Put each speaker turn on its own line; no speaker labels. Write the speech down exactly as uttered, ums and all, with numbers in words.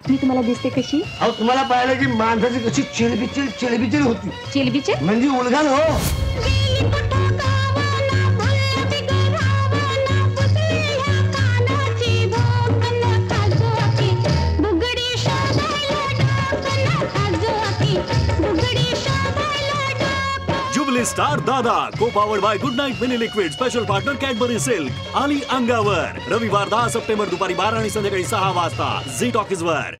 मी तुम्हाला दिसते कशी?
अहो तुम्हाला पाहिलं की माणसाची कशी चिलबिचिल चिलबिचिल होती.
चिलबिचे
म्हणजे उलघाल हो.
जुबली स्टार दादा को powered by Good Knight mini liquid special partner Cadbury Silk आली अंगावर रविवार दहा सप्टेंबर दुपारी बारा आणि संध्याकाळी सहा वाजता झी टॉकीज वर.